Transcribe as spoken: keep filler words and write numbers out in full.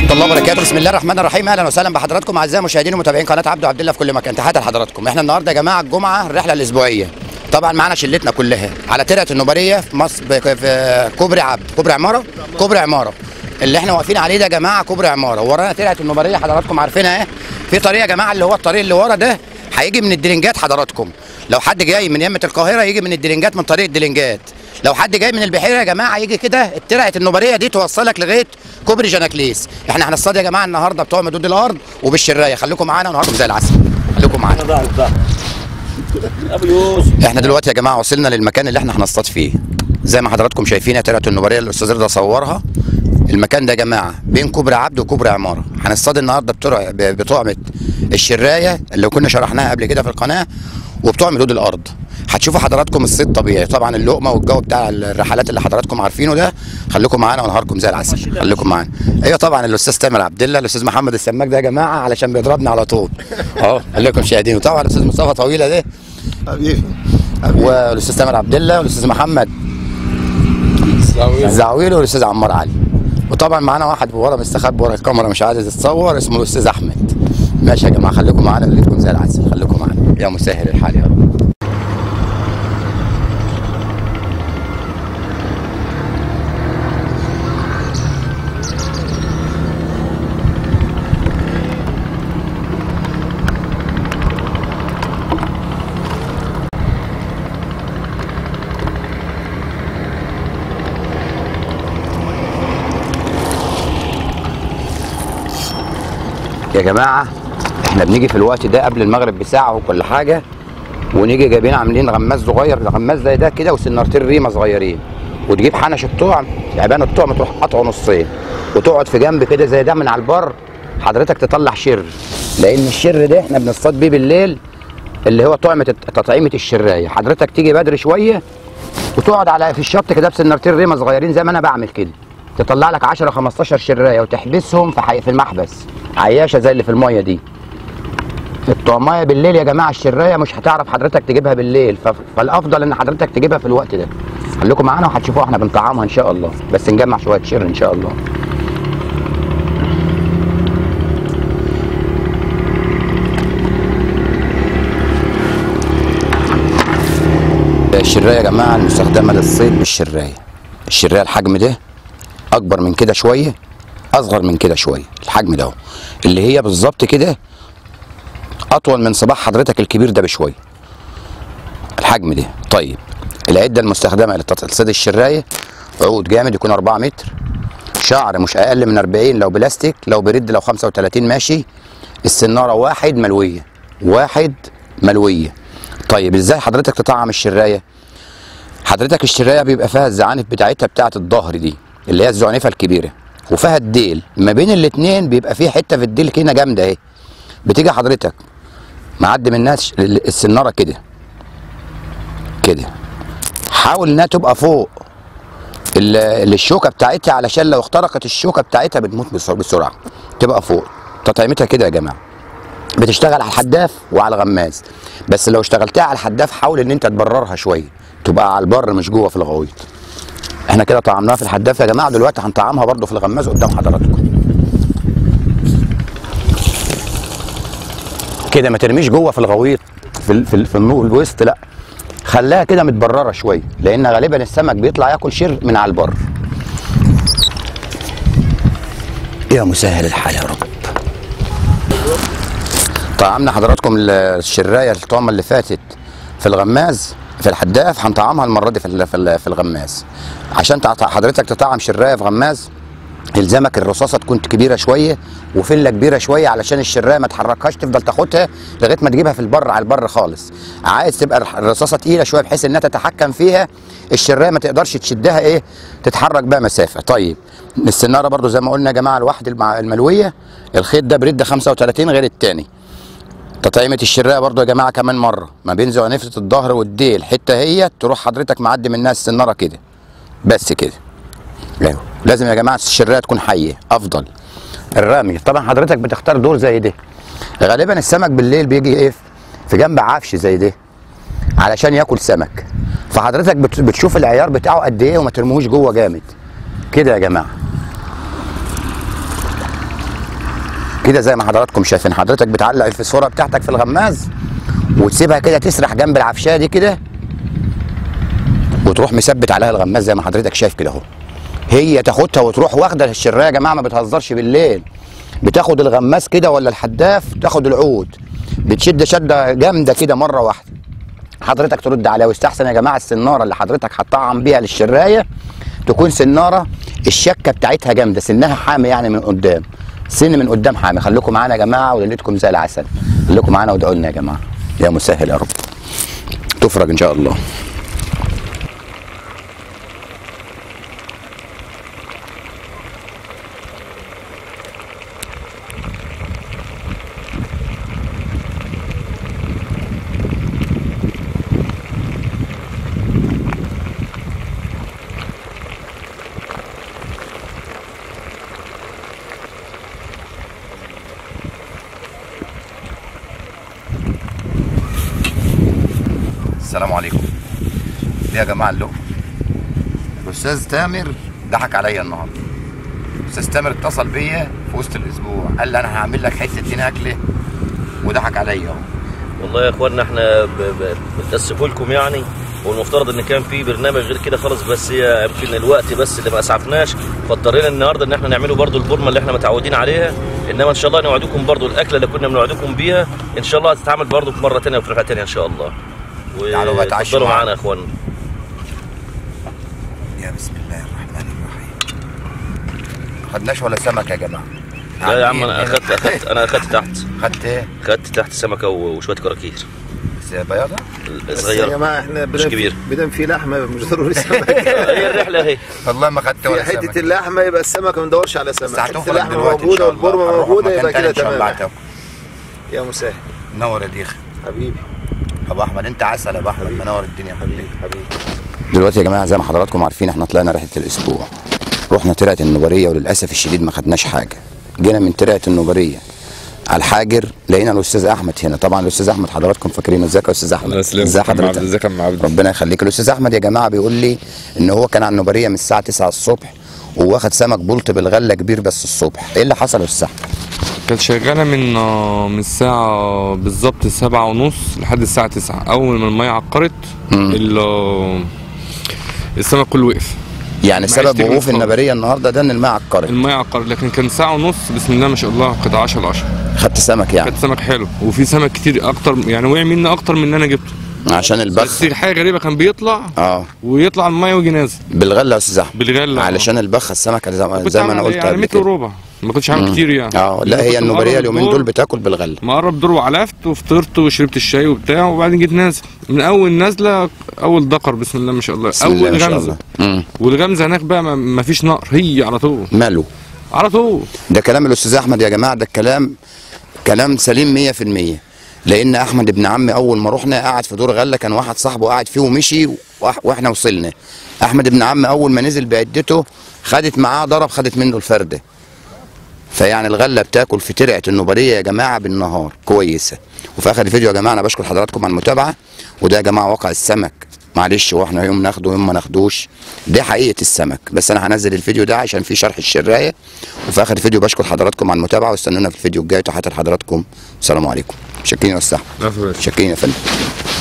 ورحمه الله وبركاته. بسم الله الرحمن الرحيم. اهلا وسهلا بحضراتكم اعزائي مشاهدين ومتابعين قناه عبده عبد الله في كل مكان. تحياتي لحضراتكم. احنا النهارده يا جماعه الجمعه الرحله الاسبوعيه، طبعا معانا شلتنا كلها على ترعه النوباريه في مصر في كوبري عبد كوبري عماره كوبري عماره اللي احنا واقفين عليه ده يا جماعه كوبري عماره، ورانا ترعه النوباريه حضراتكم عارفينها ايه. في طريق يا جماعه اللي هو الطريق اللي ورا ده هيجي من الدلنجات حضراتكم، لو حد جاي من يمه القاهره يجي من الدلنجات من طريق الدلنجات، لو حد جاي من البحيره يا جماعه يجي كده ترعه النوباريه دي توصلك لغايه كوبري جناكليس. احنا هنصطاد يا جماعه النهارده بتوع مدود الارض وبالشرايه، خليكم معانا ونهاركم زي العسل، خليكم معانا. احنا دلوقتي يا جماعه وصلنا للمكان اللي احنا هنصطاد فيه، زي ما حضراتكم شايفين ترعه النوباريه اللي الاستاذ رضا صورها. المكان ده يا جماعه بين كوبري عبد وكوبري عماره. هنصطاد النهارده بتوع بطعمه الشرايه اللي كنا شرحناها قبل كده في القناه، وبتوع مدود الارض. هتشوفوا حضراتكم الصيد طبيعي، طبعا اللقمه والجو بتاع الرحلات اللي حضراتكم عارفينه ده. خليكم معانا ونهاركم زي العسل، خليكم معانا. ايوه طبعا الاستاذ تامر عبد الله، الاستاذ محمد السماك ده يا جماعه علشان بيضربنا على طول اهو، خليكم شاهدين. وطبعا الاستاذ مصطفى طويله ده حبيبي، والاستاذ تامر عبد الله والاستاذ محمد الزعويل والاستاذ عمار علي. وطبعا معانا واحد ورا مستخبي ورا الكاميرا مش عايز يتصور، اسمه الاستاذ احمد. ماشي يا جماعه، خليكم معانا ليلتكم زي العسل، خليكم معانا يا مسهل الحال يا رب. يا جماعه احنا بنيجي في الوقت ده قبل المغرب بساعه وكل حاجه، ونيجي جايبين عاملين غماز صغير، غماز زي ده كده وسنارتين ريمه صغيرين، وتجيب حنش الطعم عبان الطعم تروح قطعه نصين، وتقعد في جنب كده زي ده من على البر. حضرتك تطلع شر، لان الشر ده احنا بنصطاد بيه بالليل اللي هو طعمه تطعيمه الشرايه. حضرتك تيجي بدري شويه وتقعد على في الشط كده بسنارتين ريمه صغيرين زي ما انا بعمل كده، تطلع لك عشرة خمستاشر شرايه وتحبسهم في حي... في المحبس عياشه زي اللي في الميه دي. الطعمايه بالليل يا جماعه الشرايه مش هتعرف حضرتك تجيبها بالليل، ف... فالافضل ان حضرتك تجيبها في الوقت ده. خليكم معانا وهتشوفوها احنا بنطعمها ان شاء الله، بس نجمع شويه شر ان شاء الله. الشرايه يا جماعه المستخدمه للصيد بالشرايه، الشرايه الحجم ده اكبر من كده شويه، اصغر من كده شويه، الحجم ده اللي هي بالظبط كده اطول من صباح حضرتك الكبير ده بشويه، الحجم ده. طيب العده المستخدمه لصيد الشرايه عود جامد يكون أربعة متر، شعر مش اقل من أربعين لو بلاستيك، لو برد لو خمسة وتلاتين ماشي، السناره واحد ملويه، واحد ملويه. طيب ازاي حضرتك تطعم الشرايه؟ حضرتك الشرايه بيبقى فيها الزعانف بتاعتها بتاعت الظهر دي اللي هي الزعنفه الكبيره، وفيها الديل، ما بين الاثنين بيبقى في حته في الديل كده جامده اهي. بتيجي حضرتك معدي من الناس السناره كده كده، حاول انها تبقى فوق الشوكه بتاعتها علشان لو اخترقت الشوكه بتاعتها بتموت بسرعه، تبقى فوق. تطعيمتها كده يا جماعه بتشتغل على الحداف وعلى الغماز، بس لو اشتغلتها على الحداف حاول ان انت تبررها شويه تبقى على البر مش جوه في الغويط. احنا كده طعمناها في الحداف يا جماعه، دلوقتي هنطعمها برده في الغماز قدام حضراتكم كده. ما ترميش جوه في الغويط في في, في النور الوسط، لا خليها كده متبرره شويه، لان غالبا السمك بيطلع ياكل شر من على البر. يا مسهل الحال يا رب. طعمنا حضراتكم الشرايه الطعمه اللي فاتت في الغماز في الحداف، هنطعمها المره دي في في الغماز. عشان حضرتك تطعم شرايه في غماز يلزمك الرصاصه تكون كبيره شويه وفله كبيره شويه، علشان الشرايه ما تحركهاش تفضل تاخدها لغايه ما تجيبها في البر على البر خالص. عايز تبقى الرصاصه تقيله شويه بحيث انها تتحكم فيها الشرايه ما تقدرش تشدها ايه تتحرك بقى مسافه. طيب السناره برده زي ما قلنا يا جماعه الواحد الملويه الخيط ده برده خمسة وتلاتين غير الثاني. تطعيمه الشرايه برده يا جماعه كمان مره ما بين زعنفه الظهر والديل حته هي تروح حضرتك معدي منها السناره كده بس كده. ايوه لازم يا جماعه الشرايه تكون حيه افضل. الرمي طبعا حضرتك بتختار دور زي ده، غالبا السمك بالليل بيجي ايه في جنب عفش زي ده علشان ياكل سمك، فحضرتك بتشوف العيار بتاعه قد ايه وما ترموهوش جوه جامد كده يا جماعه. كده زي ما حضراتكم شايفين. حضرتك بتعلق الفسفوره بتاعتك في الغماز وتسيبها كده تسرح جنب العفشاه دي كده، وتروح مثبت عليها الغماز زي ما حضرتك شايف كده اهو. هي تاخدها وتروح واخده الشرايه يا جماعه، ما بتهزرش بالليل. بتاخد الغماز كده ولا الحداف، تاخد العود بتشد شده جامده كده مره واحده. حضرتك ترد عليها. ويستحسن يا جماعه السناره اللي حضرتك هتطعم بيها للشرايه تكون سناره الشكه بتاعتها جامده، سنها حامي يعني من قدام، سن من قدام حامي. خليكم معانا يا جماعه وليلتكم زي العسل. خليكم معانا وادعوا لنا يا جماعه. يا مسهل يا رب. تفرج ان شاء الله. السلام عليكم. يا جماعه اللقمه، الاستاذ تامر ضحك عليا النهارده. الاستاذ تامر اتصل بيا في وسط الاسبوع قال لي انا هعمل لك حتتين اكله وضحك عليا اهو. والله يا اخوانا احنا بنتاسفوا لكم يعني، والمفترض ان كان في برنامج غير كده خالص، بس هي يمكن الوقت بس اللي ما اسعفناش، فاضطرينا النهارده ان احنا نعملوا برضو البورمه اللي احنا متعودين عليها. انما ان شاء الله نوعدكم برضو الاكله اللي كنا بنوعدكم بيها ان شاء الله هتتعمل برضو في مره ثانيه وفي رحله ثانيه ان شاء الله. وتفضلوا معانا يا اخوانا. يا بسم الله الرحمن الرحيم. ما خدناش ولا سمك يا جماعه. لا يا عم انا اخدت اخدت انا اخدت تحت. خدت ايه؟ خدت تحت سمكه وشويه كراكير. بس بياضه؟ صغيره. يا جماعه احنا مش كبير. بدم في لحمه مش ضروري سمك. هي الرحله اهي. والله ما خدت ولا سمك. حته اللحمه يبقى السمك ما ندورش على سمك. حته اللحمه موجوده والبورمه موجوده يبقى كده تمام. يا مسهل. نور يا ديخ. حبيبي. ابو احمد انت عسل يا ابو احمد، منور الدنيا حبيبي حبيبي. دلوقتي يا جماعه زي ما حضراتكم عارفين احنا طلعنا رحله الاسبوع، رحنا ترعه النوبريه وللاسف الشديد ما خدناش حاجه. جينا من ترعه النوبريه على الحاجر لقينا الاستاذ احمد هنا. طبعا الاستاذ احمد حضراتكم فاكرينه. ازيك يا استاذ احمد؟ ازي حضرتك؟ ازيك يا عم عبد؟ ربنا يخليك. الاستاذ احمد يا جماعه بيقول لي ان هو كان على النوبريه من الساعه تسعة الصبح وواخد سمك بلط بالغله كبير بس الصبح. ايه اللي حصل يا استاذ احمد؟ كانت شغاله من من الساعه بالظبط سبعة ونص لحد الساعه تسعة. اول ما الميه عقرت السمك كله وقف. يعني سبب وقوف النوبريه النهارده ده ان الميه عقرت؟ الميه عقرت، لكن كان ساعه ونص بسم الله ما شاء الله كانت عشرة على عشرة. خدت سمك يعني؟ خدت سمك حلو، وفي سمك كتير اكتر يعني وقع مني اكتر من ان انا جبته عشان البخ. بس حاجه غريبه كان بيطلع اه ويطلع الميه ويجي نازل بالغله يا استاذ احمد. بالغله علشان البخ السمكه زي, زي ما انا قلت يعني متر وربع، ما كنتش عامل كتير يعني. اه لا هي النوبريه اليومين دول بتاكل بالغله. مقرب دور وعلفت وفطرت وشربت الشاي وبتاع، وبعدين جيت نازل من اول نازله اول دقر بسم الله ما شاء الله. بسم اول الله غمزه. والغمزه هناك بقى ما فيش نقر، هي على طول. ماله؟ على طول. ده كلام الاستاذ احمد يا جماعه، ده الكلام كلام سليم مية في المية. لان احمد ابن عمي اول ما رحنا قعد في دور غله، كان واحد صاحبه قاعد فيه ومشي واحنا وصلنا. احمد ابن عمي اول ما نزل بعدته خدت معاه ضرب، خدت منه الفرده. فيعني الغله بتاكل في ترعه النوبريه يا جماعه بالنهار كويسه. وفي اخر الفيديو يا جماعه انا بشكر حضراتكم على المتابعه. وده يا جماعه واقع السمك، معلش هو احنا يوم ناخده ويوم ما ناخدوش، ده حقيقه السمك. بس انا هنزل الفيديو ده عشان فيه شرح الشرايه. وفي اخر الفيديو بشكر حضراتكم على المتابعه، واستنونا في الفيديو الجاي. تحياتي لحضراتكم، السلام عليكم. شاكرين يا استاذ احمد. شاكرين يا فندم.